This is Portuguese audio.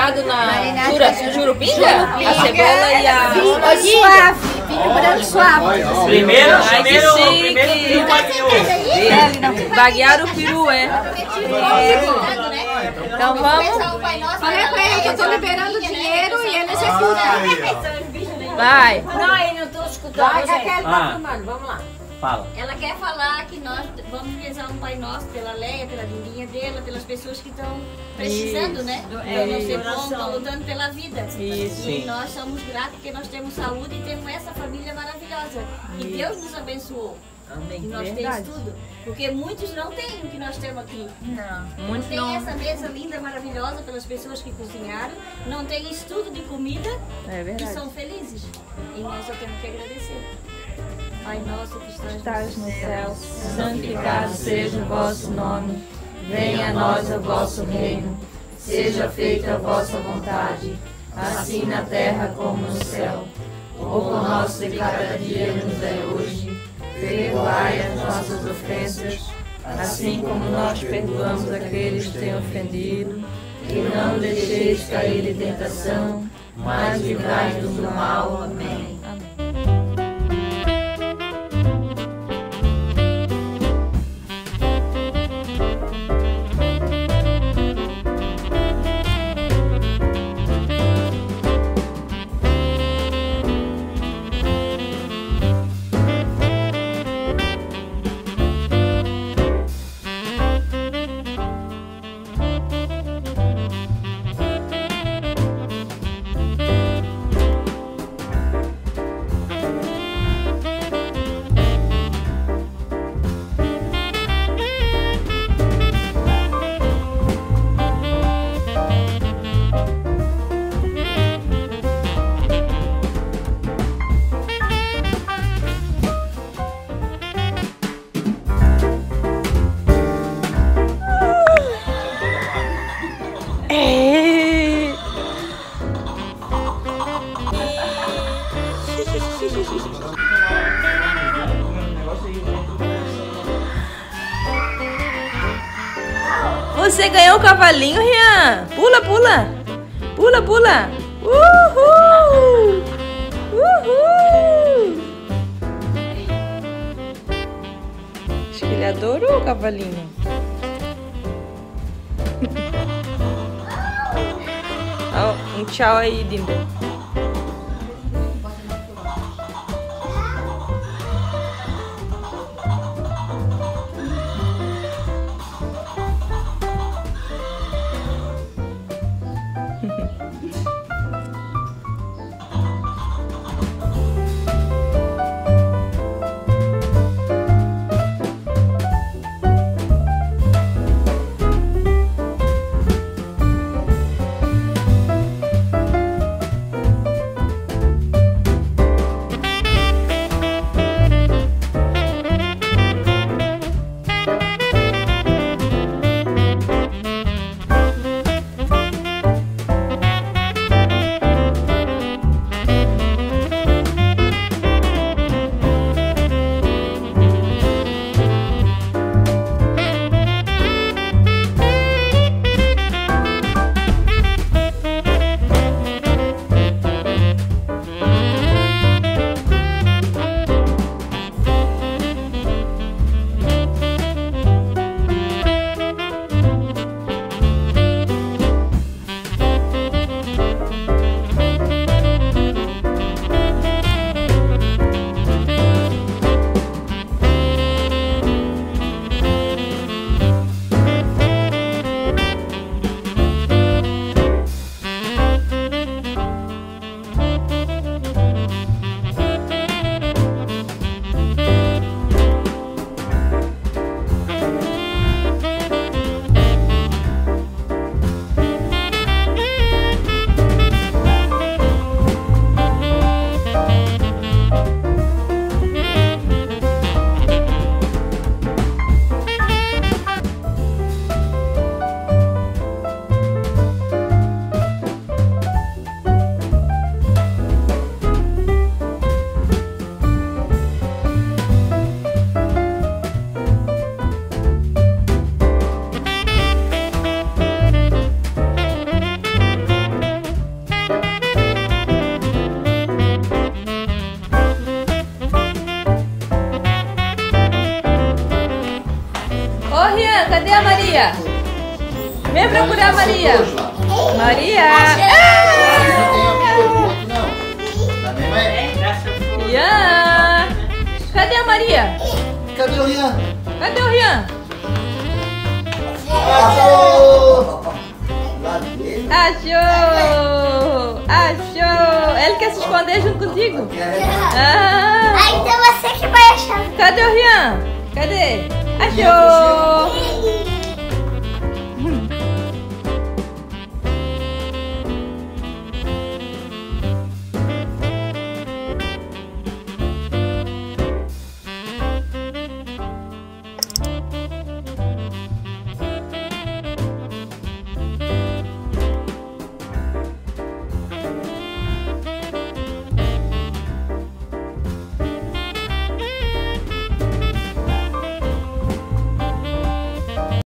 marinado na jurupinga? A cebola e a... Vinho suave, vinho branco suave. Primeiro Baguear o peru, é. Então vamos. Falei pra ele que eu tô liberando dinheiro e ele executa. Vai. Não, eu não tô escutando. Vamos lá. Fala. Ela quer falar que nós vamos rezar um Pai Nosso pela Leia, pela lindinha dela, pelas pessoas que estão precisando, né? Para não ser bom, estão lutando pela vida. Isso. E nós somos gratos porque nós temos saúde e temos essa família maravilhosa. E Deus nos abençoou. Amém. E nós temos tudo. Porque muitos não têm o que nós temos aqui. Não. Não tem essa mesa linda, maravilhosa pelas pessoas que cozinharam. Não tem estudo de comida. É E verdade. são felizes. E nós só temos que agradecer. Pai nosso que Estás no céu, santificado seja o vosso nome. Venha a nós o vosso reino. Seja feita a vossa vontade, assim na terra como no céu. O pão nosso de cada dia nos dai hoje. Perdoai as nossas ofensas, assim como nós perdoamos aqueles que têm ofendido. E não deixeis cair em tentação, mas livrai-nos do mal. Amém. Você ganhou o cavalinho, Rian! Pula, pula! Pula, pula! Uhul! Uhul! Acho que ele adorou o cavalinho. Um tchau aí, Dimbo. procurar a Maria. Maria! Rian! Cadê a Maria? Cadê o Rian? Cadê o Rian? Achou! Achou! Ele quer se esconder junto contigo? Ah, então você que vai achar. cadê o Rian? Cadê? Achou!